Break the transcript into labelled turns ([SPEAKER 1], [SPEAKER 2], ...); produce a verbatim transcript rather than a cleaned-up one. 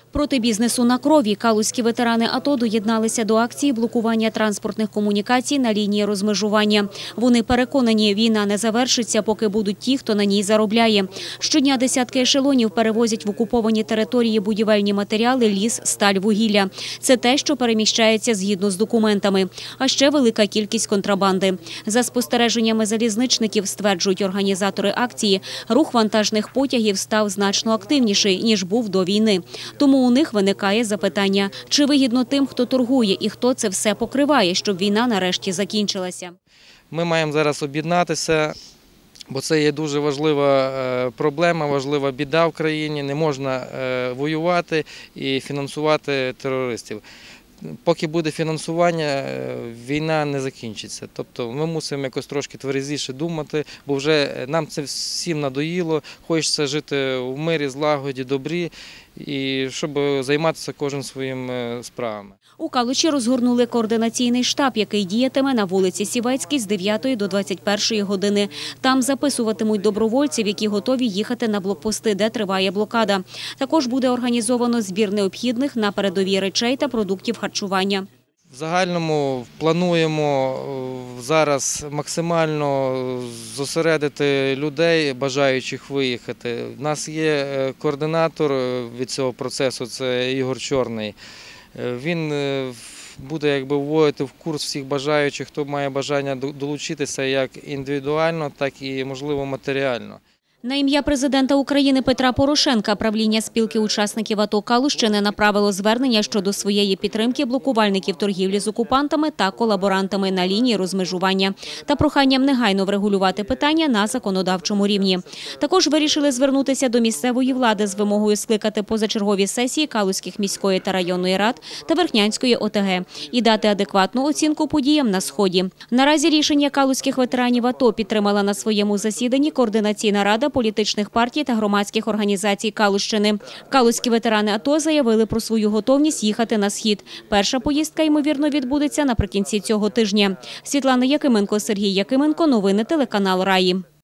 [SPEAKER 1] Проти бізнесу на крові калузькі ветерани АТО доєдналися до акції блокування транспортних комунікацій на лінії розмежування. Вони переконані, війна не завершиться, поки будуть ті, хто на ній заробляє. Щодня десятки ешелонів перевозять в окуповані території будівельні матеріали, ліс, сталь, вугілля. Це те, що переміщається згідно з документами. А ще велика кількість контрабанди. За спостереженнями залізничників, стверджують організатори акції, рух вантажних потягів став значно активніший, ніж був до війни. Тому у них виникає запитання, чи вигідно тим, хто торгує і хто це все покриває, щоб війна нарешті закінчилася.
[SPEAKER 2] Ми маємо зараз об'єднатися, бо це є дуже важлива проблема, важлива біда в країні. Не можна воювати і фінансувати терористів. Поки буде фінансування, війна не закінчиться. Тобто ми мусимо якось трошки тверезіше думати, бо вже нам це всім надоїло, хочеться жити в мирі, злагоді, добрі, і щоб займатися кожен своїми справами.
[SPEAKER 1] У Калуші розгорнули координаційний штаб, який діятиме на вулиці Сівецькій з дев'ятої до двадцять першої години. Там записуватимуть добровольців, які готові їхати на блокпости, де триває блокада. Також буде організовано збір необхідних на передовій речей та продуктів харчування.
[SPEAKER 2] В загальному плануємо зараз максимально зосередити людей, бажаючих виїхати. У нас є координатор від цього процесу, це Ігор Чорний. Він буде якби вводити в курс всіх бажаючих, хто має бажання долучитися як індивідуально, так і, можливо, матеріально.
[SPEAKER 1] На ім'я президента України Петра Порошенка правління спілки учасників АТО Калущини направило звернення щодо своєї підтримки блокувальників торгівлі з окупантами та колаборантами на лінії розмежування та проханням негайно врегулювати питання на законодавчому рівні. Також вирішили звернутися до місцевої влади з вимогою скликати позачергові сесії Калузьких міської та районної рад та Верхнянської ОТГ і дати адекватну оцінку подіям на Сході. Наразі рішення калузьких ветеранів АТО підтримала на своєму засіданні координаційна рада політичних партій та громадських організацій Калущини. Калузькі ветерани АТО заявили про свою готовність їхати на Схід. Перша поїздка, ймовірно, відбудеться наприкінці цього тижня. Світлана Якименко, Сергій Якименко. Новини телеканал Раї.